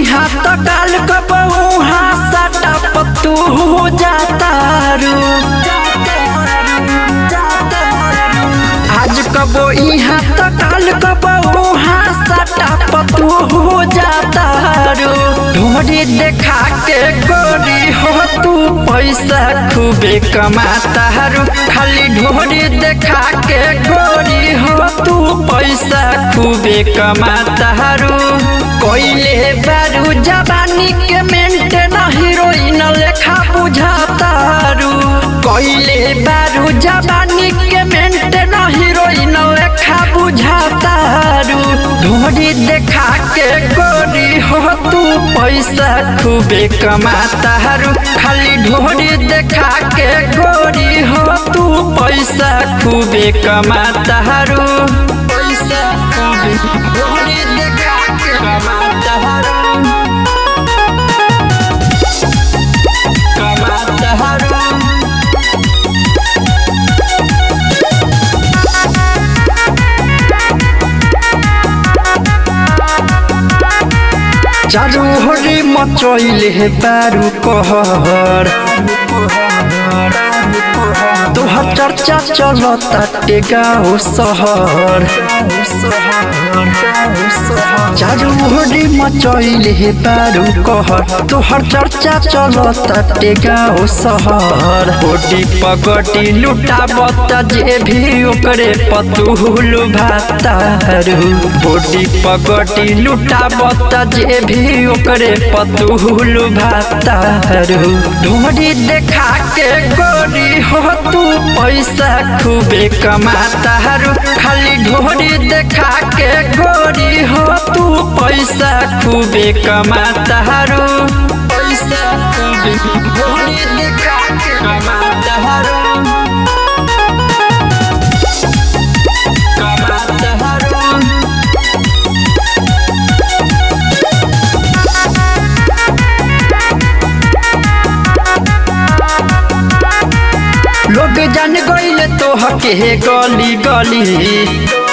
यहाँ तो काल कबहू हाथ पत्तू हो जाता रू आज कबो यहाँ तो काल कबहू हाथ पत्तू हो जाता रू ढोरी देखा के गोरी हो तू पैसा खूबे कमाता रू खाली ढोरी देखा के गोरी हो तू पैसा खूबे कमाता रू कोइले बारू जवानी के मेंटेन हीरोइन लेखा बुझाता रू कोइले बारू जवानी के मेंटेन हीरोइन लेखा बुझाता रू ढोरी देखा के गोरी हो तू पैसा खूबे कमाता रू खाली ढोरी देखा के गोरी हो तू पैसा खूबे कमाता रू पैसा खूबे ढोरी देखा के कमाता रू चारू होरी मचैले बारू कहर तोहर चर्चा चलता गाँव शहर चारू होरी मचैले बारू कहर तोहर चर्चा चलता गाँव शहर बोटी पगटी लुटाबता जे भी ओकरे पतुल भातारू बोटी पगटी लुटाबता जे भी ओकरे पतुल भातारू ढोरी देखा के गोरी हो तू पैसा खूबे कमाता रू खाली ढोरी देखा के गोरी हो तू पैसा खूबे कमाता रू पैसा खूबे ढोरी देखा के कमाता रू लोग जान गईले तो हके गली गली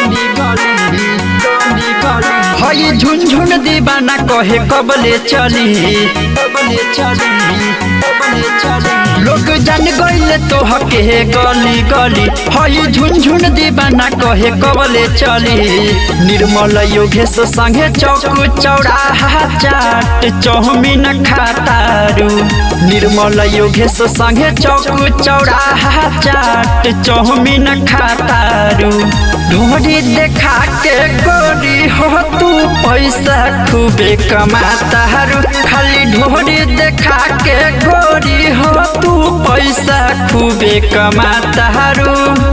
हई झुनझुन दीवाना कहे कबले चली लोग जान गईले तो हके गली गली हई झुनझुन दीवाना कहे कबले चली निर्मल योगेश संगे चौक चौराहा चाट चौमीन खातारू निर्मल योगेश संगे चौक चौराहा चाट चौमीन खातारू ढोरी देखा के गोरी हो तू पैसा खूबे कमाता रू खाली ढोरी देखा के गोरी हो तू पैसा खूबे कमाता रू।